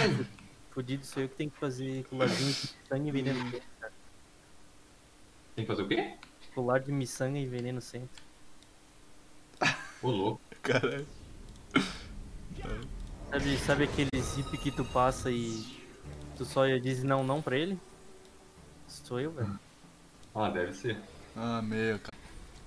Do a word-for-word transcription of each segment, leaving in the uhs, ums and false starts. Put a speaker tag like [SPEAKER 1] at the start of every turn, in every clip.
[SPEAKER 1] Fudido sou eu que tenho que fazer colarzinho de miçanga e veneno sempre, cara.
[SPEAKER 2] Tem que fazer o quê?
[SPEAKER 1] Colar de miçanga e veneno sempre.
[SPEAKER 2] Ô, louco.
[SPEAKER 3] Caralho.
[SPEAKER 1] Sabe, sabe aquele zip que tu passa e tu só diz não, não pra ele? Sou eu, velho.
[SPEAKER 2] Ah, deve ser.
[SPEAKER 3] Ah, meu, cara.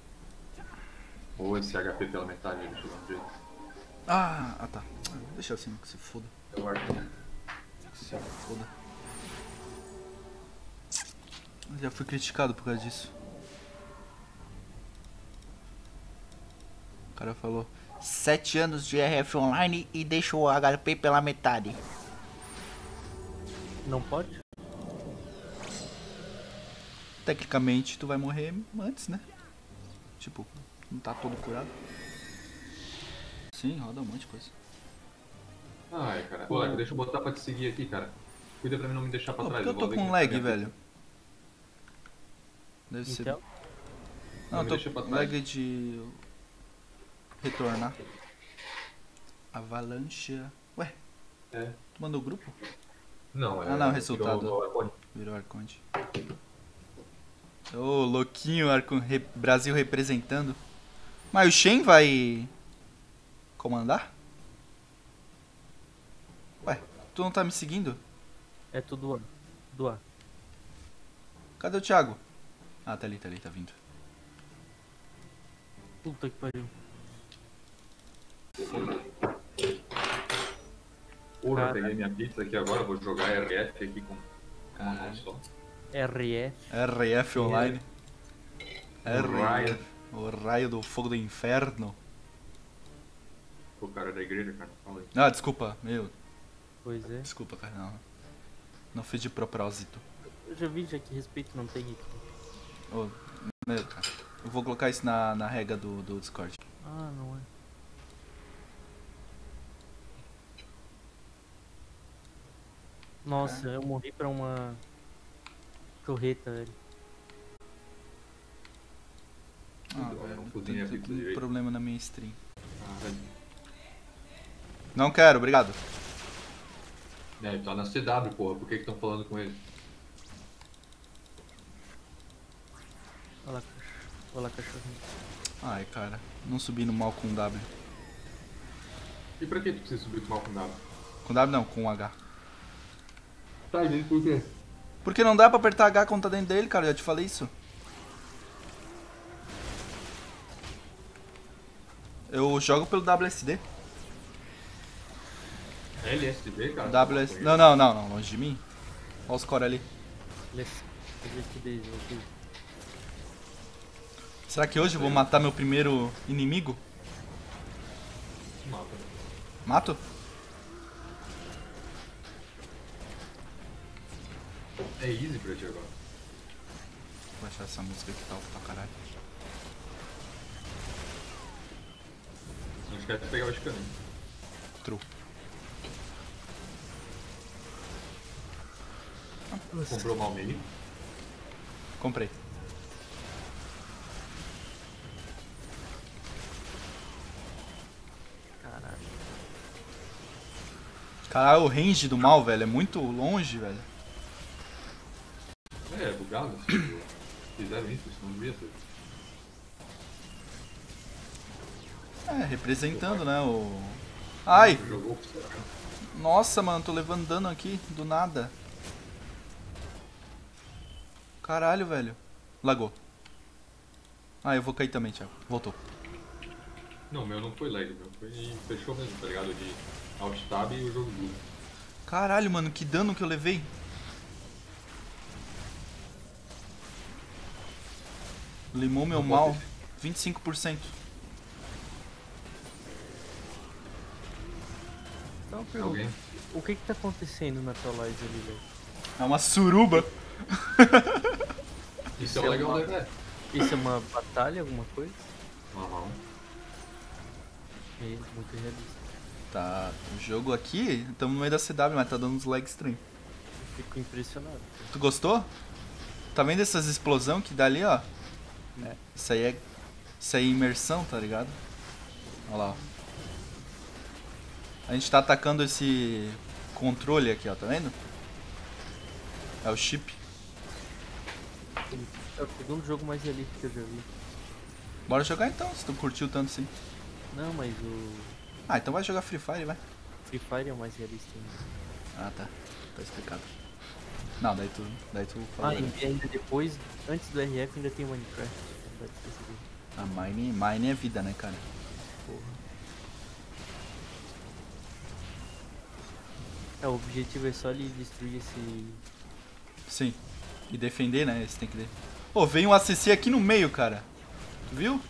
[SPEAKER 2] Ou esse H P pela metade, deixa eu dar um jeito.
[SPEAKER 3] Ah, ah tá. Deixa assim, que se foda.
[SPEAKER 2] Eu acho que
[SPEAKER 3] Que se foda. Já fui criticado por causa disso. O cara falou sete anos de R F online e deixou o H P pela metade.
[SPEAKER 1] Não pode?
[SPEAKER 3] Tecnicamente tu vai morrer antes, né? Tipo, não tá todo curado. Sim, roda um monte de coisa.
[SPEAKER 2] Ai, cara. Olha, deixa eu botar pra te seguir aqui, cara. Cuida pra mim não me deixar pra
[SPEAKER 3] Pô, por
[SPEAKER 2] trás.
[SPEAKER 3] que eu
[SPEAKER 2] vou
[SPEAKER 3] tô
[SPEAKER 2] ver
[SPEAKER 3] com
[SPEAKER 2] que
[SPEAKER 3] lag,
[SPEAKER 2] minha-
[SPEAKER 3] velho? Deve ser.
[SPEAKER 1] Intel?
[SPEAKER 3] Não,
[SPEAKER 2] Não
[SPEAKER 3] eu
[SPEAKER 2] me
[SPEAKER 3] tô
[SPEAKER 2] deixa pra
[SPEAKER 3] com
[SPEAKER 2] trás.
[SPEAKER 3] lag de retornar. Avalanche. Ué,
[SPEAKER 2] É.
[SPEAKER 3] tu mandou o grupo?
[SPEAKER 2] Não, é.
[SPEAKER 3] Ah, não, resultado.
[SPEAKER 2] virou- virou-
[SPEAKER 3] Virou Arconte. Ô, louquinho, Arcon... Re... Brasil representando. Mas o Shen vai comandar? Ué, tu não tá me seguindo?
[SPEAKER 1] É tudo A. Do A.
[SPEAKER 3] Cadê o Thiago? Ah, tá ali, tá ali, tá vindo.
[SPEAKER 1] Puta que pariu.
[SPEAKER 2] Porra,
[SPEAKER 1] Cara.
[SPEAKER 2] peguei minha pizza aqui agora, vou jogar R F aqui com com uma mão só.
[SPEAKER 1] R F.
[SPEAKER 3] R F online.
[SPEAKER 2] O
[SPEAKER 3] R
[SPEAKER 2] raio.
[SPEAKER 3] F. O raio do fogo do inferno.
[SPEAKER 2] O cara da igreja, cara, fala aí.
[SPEAKER 3] Ah, desculpa, meu.
[SPEAKER 1] Pois é.
[SPEAKER 3] Desculpa, cara, não. Não fiz de propósito.
[SPEAKER 1] Eu já vi já que respeito não tem aqui.
[SPEAKER 3] Ô, meu, cara. Eu vou colocar isso na, na regra do, do Discord.
[SPEAKER 1] Ah, não é. Nossa, eu morri pra uma torreta, velho.
[SPEAKER 3] Ah,
[SPEAKER 2] Não,
[SPEAKER 3] velho,
[SPEAKER 2] não cozinha
[SPEAKER 3] tem,
[SPEAKER 2] a pizza
[SPEAKER 3] tem
[SPEAKER 2] direito.
[SPEAKER 3] problema na minha stream.
[SPEAKER 2] Caralho.
[SPEAKER 3] Não quero, obrigado.
[SPEAKER 2] É, ele tá na C W, porra, por que que estão falando com ele?
[SPEAKER 1] Olha lá, cachorro. Olha lá, cachorrinho.
[SPEAKER 3] Ai, cara, não subi no mal com W.
[SPEAKER 2] E pra que tu precisa subir com mal com W?
[SPEAKER 3] Com W não, com H.
[SPEAKER 2] Tá, e por quê?
[SPEAKER 3] Porque não dá pra apertar H quando tá dentro dele, cara, eu já te falei isso. Eu jogo pelo W S D.
[SPEAKER 2] L S D, cara?
[SPEAKER 3] W S D. Não, não, não, não, longe de mim. Olha os core ali.
[SPEAKER 1] Let's ver aqui.
[SPEAKER 3] Será que hoje eu vou matar meu primeiro inimigo?
[SPEAKER 2] Mata.
[SPEAKER 3] Mato?
[SPEAKER 2] É easy pra ti agora.
[SPEAKER 3] Vou baixar essa música aqui, tá alto pra caralho.
[SPEAKER 2] Não esquece de pegar o scanner.
[SPEAKER 3] True.
[SPEAKER 2] Comprou mal meio.
[SPEAKER 3] Comprei.
[SPEAKER 1] Caralho.
[SPEAKER 3] Caralho, o range do mal, velho, é muito longe, velho.
[SPEAKER 2] É, é bugado. assim, Fizeram isso, isso não devia ser.
[SPEAKER 3] É, representando, né, o... Ai!
[SPEAKER 2] Jogou pro céu.
[SPEAKER 3] Nossa, mano, tô levando dano aqui, do nada. Caralho, velho. Lagou. Ah, eu vou cair também, Thiago. Voltou.
[SPEAKER 2] Não, o meu não foi lag, meu foi fechou mesmo, tá ligado? De Alt Tab e o jogo blue.
[SPEAKER 3] Caralho, mano, que dano que eu levei. Limou meu
[SPEAKER 2] Não
[SPEAKER 3] mal.
[SPEAKER 2] pode
[SPEAKER 3] vinte e cinco por cento.
[SPEAKER 1] Então, pergunta.
[SPEAKER 2] Alguém?
[SPEAKER 1] O que que tá acontecendo na tua live ali, velho?
[SPEAKER 3] É uma suruba.
[SPEAKER 2] Isso é o legal da internet.
[SPEAKER 1] Isso é uma batalha, alguma coisa?
[SPEAKER 2] Aham.
[SPEAKER 1] É muito realista.
[SPEAKER 3] Tá, o jogo aqui, estamos no meio da C W, mas tá dando uns lag estranhos.
[SPEAKER 1] Eu fico impressionado.
[SPEAKER 3] Tu gostou? Tá vendo essas explosão que dá ali, ó?
[SPEAKER 1] É.
[SPEAKER 3] Isso aí é. Isso aí é imersão, tá ligado? Olha lá, ó. A gente tá atacando esse controle aqui, ó, tá vendo? É o chip.
[SPEAKER 1] É o segundo jogo mais realista que eu já vi.
[SPEAKER 3] Bora jogar então, se tu curtiu tanto assim.
[SPEAKER 1] Não, mas o
[SPEAKER 3] Ah, então vai jogar Free Fire, vai.
[SPEAKER 1] Free Fire é o mais realista ainda.
[SPEAKER 3] Ah, tá. Tá explicado. Não, daí tu, daí tu
[SPEAKER 1] Ah,
[SPEAKER 3] falou.
[SPEAKER 1] e ainda depois, antes do R F, ainda tem o Minecraft. Não pode esquecer disso.
[SPEAKER 3] A Mine, Mine é vida, né, cara?
[SPEAKER 1] Porra. É, o objetivo é só ele destruir esse...
[SPEAKER 3] Sim. E defender, né? Esse tem que... De... Pô, veio um A C C aqui no meio, cara. Tu viu?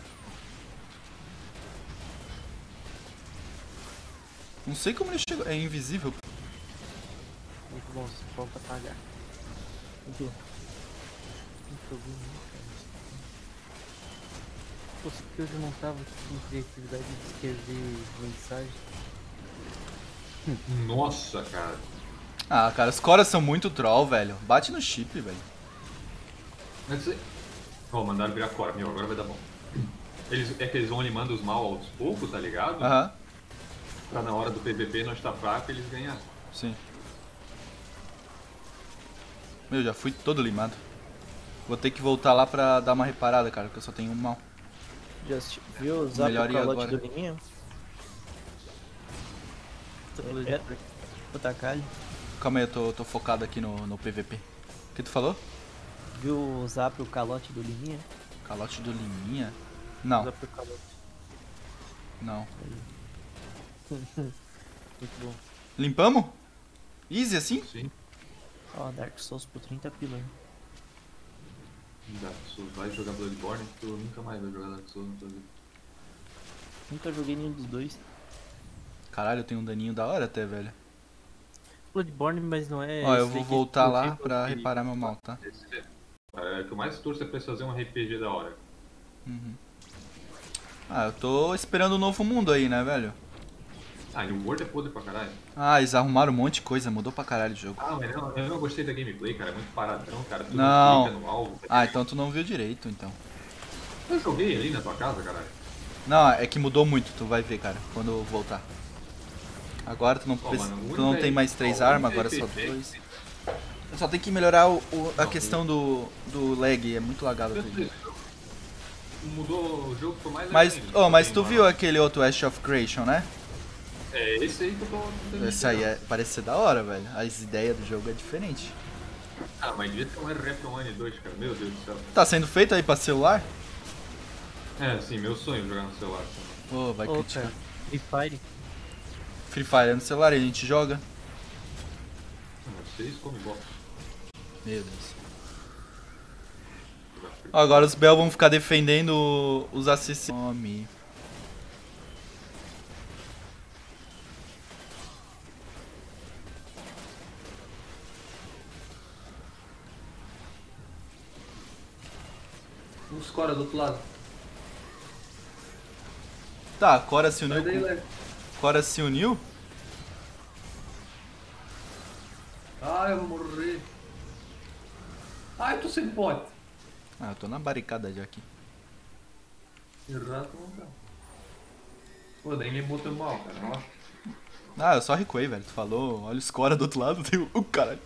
[SPEAKER 3] Não sei como ele chegou. É invisível.
[SPEAKER 1] Muito bom, só pra pagar. O quê? Não tô vendo, né, cara? Pô, se que hoje eu não tava com criatividade de escrever mensagem.
[SPEAKER 2] Nossa, cara.
[SPEAKER 3] Ah, cara, os coras são muito troll, velho. Bate no chip, velho.
[SPEAKER 2] Mas você... Ó, mandaram virar Cora, meu, agora vai dar bom. Eles, é que eles vão limando os mal aos poucos, tá ligado?
[SPEAKER 3] Aham,
[SPEAKER 2] Pra na hora do P V P não estar fraco eles ganharem.
[SPEAKER 3] sim. Meu, já fui todo limado. Vou ter que voltar lá pra dar uma reparada, cara, porque eu só tenho um mal.
[SPEAKER 4] Já viu usar
[SPEAKER 3] Melhor
[SPEAKER 4] o
[SPEAKER 3] ir
[SPEAKER 4] calote
[SPEAKER 3] agora.
[SPEAKER 4] do Liminha?
[SPEAKER 1] É,
[SPEAKER 4] É, o Takali.
[SPEAKER 3] Calma aí, eu tô, tô focado aqui no, no P V P. O que tu falou?
[SPEAKER 4] Viu usar pro calote do Liminha?
[SPEAKER 3] Calote do Liminha? Não,
[SPEAKER 1] Usa por calote.
[SPEAKER 3] não.
[SPEAKER 1] Muito bom.
[SPEAKER 3] Limpamos? Easy assim?
[SPEAKER 2] Sim.
[SPEAKER 4] Ó, Dark Souls por trinta pila.
[SPEAKER 2] Dark Souls vai jogar Bloodborne, tu nunca mais vai jogar Dark Souls na tua vida.
[SPEAKER 4] Nunca joguei nenhum dos dois.
[SPEAKER 3] Caralho, eu tenho um daninho da hora até, velho.
[SPEAKER 1] Bloodborne, mas não é...
[SPEAKER 3] Ó, eu
[SPEAKER 1] esse
[SPEAKER 3] vou
[SPEAKER 1] aí que
[SPEAKER 3] voltar lá
[SPEAKER 1] exclusivo
[SPEAKER 3] pra
[SPEAKER 1] de-
[SPEAKER 3] reparar meu mal, tá?
[SPEAKER 2] Esse é. É, o que eu mais torço é pra eles fazerem um R P G da hora.
[SPEAKER 3] Uhum. Ah, eu tô esperando um novo mundo aí, né, velho?
[SPEAKER 2] Ah, e o World é podre pra caralho.
[SPEAKER 3] Ah, eles arrumaram um monte de coisa, mudou pra caralho o jogo.
[SPEAKER 2] Ah, mas eu, eu não gostei da gameplay, cara. É muito paradão, cara. Tu
[SPEAKER 3] Não.
[SPEAKER 2] clica no alvo.
[SPEAKER 3] Ah, então tu não viu direito, então.
[SPEAKER 2] Eu joguei ali na tua casa, caralho.
[SPEAKER 3] Não, é que mudou muito, tu vai ver, cara, quando eu voltar. Agora tu não,
[SPEAKER 2] Ó,
[SPEAKER 3] preci-
[SPEAKER 2] mano, o
[SPEAKER 3] tu não
[SPEAKER 2] único
[SPEAKER 3] tem
[SPEAKER 2] é-
[SPEAKER 3] mais três
[SPEAKER 2] ó, o
[SPEAKER 3] armas,
[SPEAKER 2] único
[SPEAKER 3] agora
[SPEAKER 2] é
[SPEAKER 3] só
[SPEAKER 2] P V.
[SPEAKER 3] dois. Eu só tenho que melhorar o, o- a
[SPEAKER 2] Não,
[SPEAKER 3] questão do, do lag, é muito lagado tudo.
[SPEAKER 2] Mudou o jogo, foi mais
[SPEAKER 3] Mas,
[SPEAKER 2] ainda.
[SPEAKER 3] oh, mas
[SPEAKER 2] Tem
[SPEAKER 3] tu
[SPEAKER 2] uma-
[SPEAKER 3] viu aquele outro Ash of Creation, né?
[SPEAKER 2] É esse aí que eu tô tentando
[SPEAKER 3] Esse aí
[SPEAKER 2] jogar.
[SPEAKER 3] é, parece ser da hora, velho. As ideias do jogo é diferente.
[SPEAKER 2] Ah, mas devia ter um R F One dois, cara. Meu Deus do céu.
[SPEAKER 3] Tá sendo feito aí pra celular?
[SPEAKER 2] É, sim, meu sonho é jogar no celular.
[SPEAKER 3] Ô, vai
[SPEAKER 1] Ô,
[SPEAKER 3] criticar.
[SPEAKER 1] cara, Free Fire.
[SPEAKER 3] Free Fire é no celular e a gente joga.
[SPEAKER 2] Ah, vocês comem bosta.
[SPEAKER 3] Meu Deus.
[SPEAKER 2] Jogar Free
[SPEAKER 3] Ó, agora os Bell vão ficar defendendo os assassinos. Nome.
[SPEAKER 5] Os Cora do outro lado.
[SPEAKER 3] Tá, Cora se uniu.
[SPEAKER 5] Sai daí,
[SPEAKER 3] com-
[SPEAKER 5] Léo.
[SPEAKER 3] Cora se uniu?
[SPEAKER 5] Ai, eu vou morrer. Ai, tô sem pote.
[SPEAKER 3] Ah, eu tô na barricada já aqui.
[SPEAKER 5] Errado não tá. Pô, daí me botou mal, cara. Nossa.
[SPEAKER 3] Ah, eu só recuei, velho. Tu falou, olha os Cora do outro lado, tem o. Uh, caralho.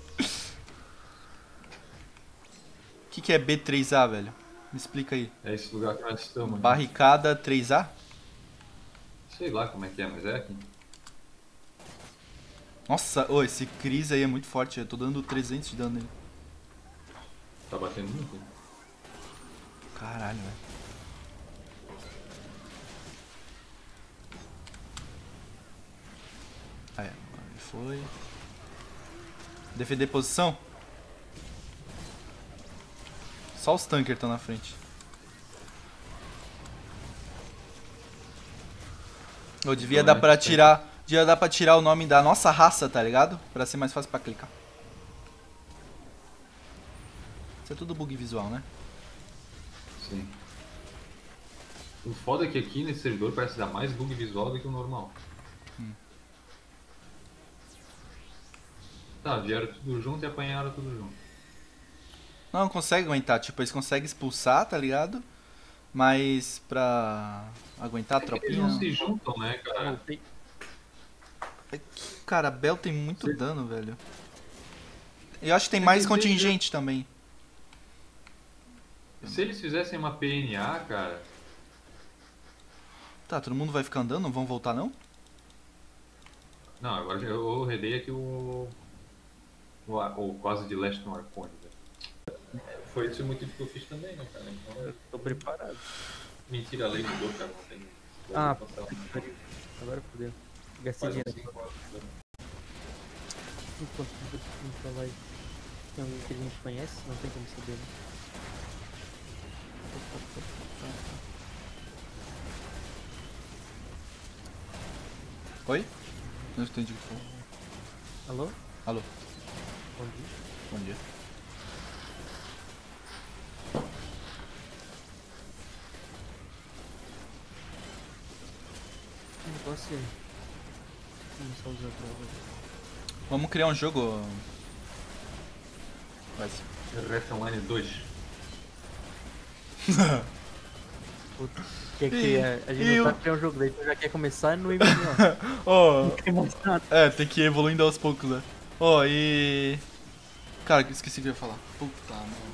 [SPEAKER 3] O que, que é B três A, velho? Me explica aí.
[SPEAKER 2] É esse lugar que nós estamos. né?
[SPEAKER 3] Barricada três A?
[SPEAKER 2] Sei lá como é que é, mas é aqui.
[SPEAKER 3] Nossa, ô, esse Chris aí é muito forte. Eu tô dando trezentos de dano nele.
[SPEAKER 2] Tá batendo muito. né?
[SPEAKER 3] Caralho, velho. Aí, agora ele foi. Defender posição? Só os tankers estão na frente. Eu devia dar pra tirar. Devia dar pra tirar o nome da nossa raça, tá ligado? Pra ser mais fácil pra clicar. Isso é tudo bug visual, né?
[SPEAKER 2] Sim. O foda é que aqui nesse servidor parece dar mais bug visual do que o normal.
[SPEAKER 3] Hum.
[SPEAKER 2] Tá, vieram tudo junto e apanharam tudo junto.
[SPEAKER 3] Não, consegue aguentar. Tipo, eles conseguem expulsar, tá ligado? Mas pra aguentar a
[SPEAKER 2] É que eles
[SPEAKER 3] tropinha.
[SPEAKER 2] não se juntam, né, cara?
[SPEAKER 1] Voltei.
[SPEAKER 3] É que, cara, a Bell tem muito
[SPEAKER 2] Sim.
[SPEAKER 3] dano, velho. Eu acho que tem
[SPEAKER 2] É
[SPEAKER 3] mais
[SPEAKER 2] que
[SPEAKER 3] contingente também.
[SPEAKER 2] Se eles fizessem uma P N A, cara...
[SPEAKER 3] Tá, todo mundo vai ficar andando? Não vão voltar, não?
[SPEAKER 2] Não, agora eu redei aqui o... O, o quase de leste no Arcone, velho. Foi esse o motivo que eu fiz também, né, cara? Então,
[SPEAKER 1] Eu tô preparado.
[SPEAKER 2] mentira, a lei mudou, cara. Não tem...
[SPEAKER 1] Ah,
[SPEAKER 2] Pode passar.
[SPEAKER 1] agora fodeu. Gastei
[SPEAKER 2] Faz um
[SPEAKER 1] dinheiro.
[SPEAKER 2] cinco horas, né?
[SPEAKER 1] Enquanto não vai. Tem alguém que a gente conhece? Não tem como saber, né?
[SPEAKER 3] Oi? Não entendi o que falou.
[SPEAKER 1] Alô?
[SPEAKER 3] Alô,
[SPEAKER 1] Bom dia.
[SPEAKER 3] bom dia.
[SPEAKER 1] O negócio é. Começar a usar droga.
[SPEAKER 3] Vamos criar um jogo. Vai ser.
[SPEAKER 2] Ref Online dois.
[SPEAKER 1] Puta, que que
[SPEAKER 3] E-
[SPEAKER 1] é? A gente
[SPEAKER 3] e
[SPEAKER 1] não
[SPEAKER 3] o-
[SPEAKER 1] sabe criar um jogo, daí tu já quer começar no M M O.
[SPEAKER 3] Ó,
[SPEAKER 1] Não tem mais nada.
[SPEAKER 3] é, tem que ir evoluindo aos poucos, né? Ó, e. Cara, esqueci o que eu ia falar. Puta, mano.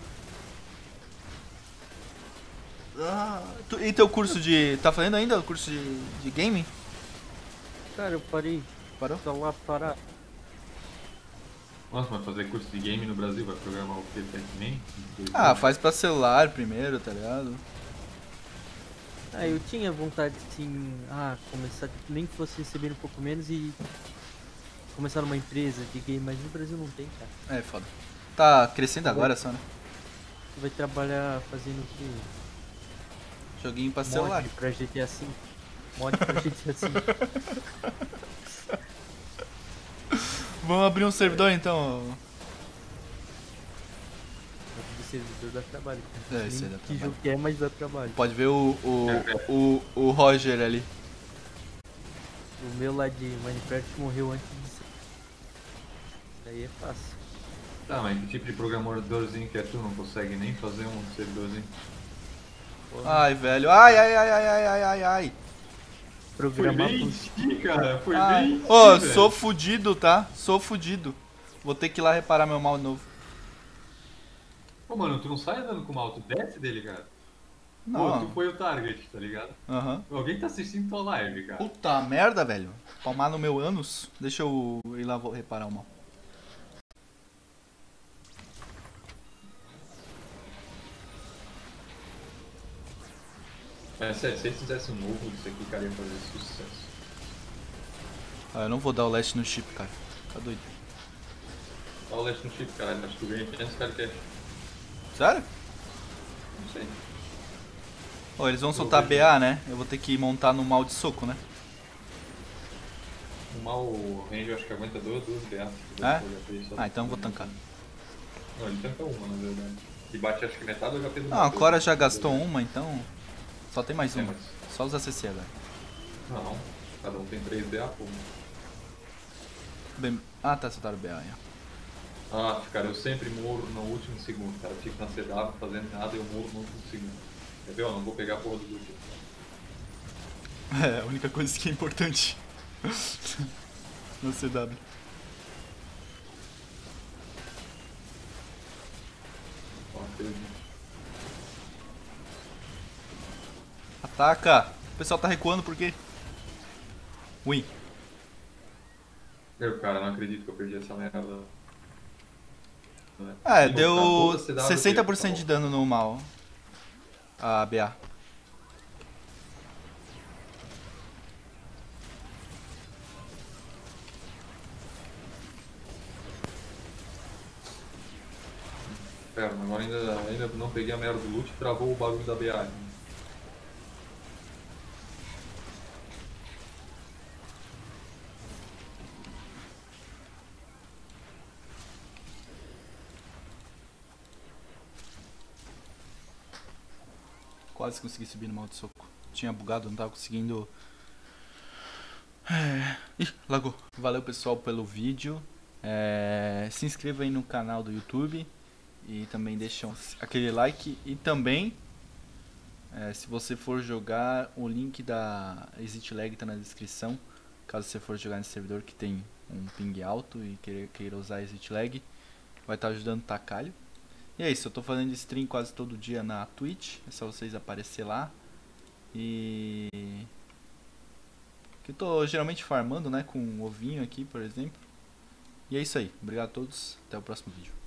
[SPEAKER 3] Ah, tu- e teu curso de. Tá fazendo ainda o curso de, de gaming?
[SPEAKER 1] Cara, eu parei.
[SPEAKER 3] Parou?
[SPEAKER 1] Tô lá parado.
[SPEAKER 2] Nossa, mas fazer curso de game no Brasil vai programar o que? Pac-Man?
[SPEAKER 3] Ah, faz pra celular primeiro, tá ligado?
[SPEAKER 1] Ah, eu tinha vontade assim, ah, começar, nem que fosse receber um pouco menos e começar numa empresa de game, mas no Brasil não tem, cara.
[SPEAKER 3] É, foda. Tá crescendo agora só, né?
[SPEAKER 1] Tu vai trabalhar fazendo o quê?
[SPEAKER 3] Joguinho pra celular.
[SPEAKER 1] Mod pra G T A cinco. Mod pra G T A cinco.
[SPEAKER 3] Vamos abrir um servidor então.
[SPEAKER 1] De servidor dá trabalho, cara.
[SPEAKER 3] É,
[SPEAKER 1] Nem
[SPEAKER 3] isso aí dá
[SPEAKER 1] que
[SPEAKER 3] trabalho.
[SPEAKER 1] jogo que é, mas dá trabalho.
[SPEAKER 3] Pode ver o, o, o, o Roger ali.
[SPEAKER 1] O meu lá de Minecraft morreu antes disso. Daí é fácil.
[SPEAKER 2] Tá, mas que tipo de programadorzinho que é tu? Não consegue nem fazer um servidorzinho?
[SPEAKER 3] Ai, velho. Ai, ai, ai, ai, ai, ai, ai, ai.
[SPEAKER 1] Programar
[SPEAKER 2] bem
[SPEAKER 1] com
[SPEAKER 2] em si, cara. Foi
[SPEAKER 3] Ai.
[SPEAKER 2] bem em si,
[SPEAKER 3] Ô,
[SPEAKER 2] velho.
[SPEAKER 3] sou fudido, tá? Sou fudido. Vou ter que ir lá reparar meu mal novo.
[SPEAKER 2] Pô, mano, tu não sai andando com o mal, tu desce dele, cara. Pô,
[SPEAKER 3] Não.
[SPEAKER 2] tu foi o target, tá ligado?
[SPEAKER 3] Aham.
[SPEAKER 2] Alguém tá assistindo tua live, cara.
[SPEAKER 3] Puta merda, velho. Palmar no meu ânus. Deixa eu ir lá vou reparar o mal.
[SPEAKER 2] É sério, se eles fizessem um novo disso aqui, cara, ia fazer sucesso.
[SPEAKER 3] Ah, eu não vou dar o last no chip, cara. Tá doido.
[SPEAKER 2] Dá o last no chip, caralho. Acho que tu ganha quinhentos cara cash.
[SPEAKER 3] Sério?
[SPEAKER 2] Não sei.
[SPEAKER 3] Ó, eles vão soltar B A, né? Eu vou ter que montar no mal de soco, né?
[SPEAKER 2] O mal range eu acho que aguenta duas, duas B A.
[SPEAKER 3] É? Ah, então eu vou tancar.
[SPEAKER 2] Não, ele tanca uma, na verdade. E bate acho que metade do H P do
[SPEAKER 3] Ah,
[SPEAKER 2] mal.
[SPEAKER 3] a Cora já gastou uma, então só tem mais
[SPEAKER 2] É,
[SPEAKER 3] uma.
[SPEAKER 2] mas-
[SPEAKER 3] Só os A C C agora.
[SPEAKER 2] Não, cada um tem três B A, pô.
[SPEAKER 3] Bem... Ah, tá, soltaram B A, é.
[SPEAKER 2] Ah, cara, eu sempre morro no último segundo, cara. Eu fico na C W fazendo nada e eu morro no último segundo. Quer ver? Eu não vou pegar a porra do loot.
[SPEAKER 3] É, a única coisa que é importante no C W.
[SPEAKER 2] Ó, fez-
[SPEAKER 3] Ataca! O pessoal tá recuando por quê? Win.
[SPEAKER 2] Eu, cara, não acredito que eu perdi essa merda.
[SPEAKER 3] Ah,
[SPEAKER 2] Se botar
[SPEAKER 3] deu
[SPEAKER 2] toda a C W,
[SPEAKER 3] sessenta por cento
[SPEAKER 2] tá
[SPEAKER 3] de
[SPEAKER 2] bom.
[SPEAKER 3] dano no mal. A B A.
[SPEAKER 2] Pera, agora ainda, ainda não peguei a merda do loot e travou o bagulho da B A.
[SPEAKER 3] Quase consegui subir no mal de soco. Tinha bugado, não tava conseguindo. É... Ih, lagou. Valeu pessoal pelo vídeo. É... Se inscreva aí no canal do YouTube. E também deixam aquele like. E também, é, se você for jogar, o link da Exit Lag tá na descrição. caso você for jogar nesse servidor que tem um ping alto e queira, queira usar exit lag, vai estar ajudando o Takalho. E é isso, eu tô fazendo stream quase todo dia na Twitch, é só vocês aparecer lá. E que eu tô geralmente farmando, né, com um ovinho aqui, por exemplo. E é isso aí, obrigado a todos, até o próximo vídeo.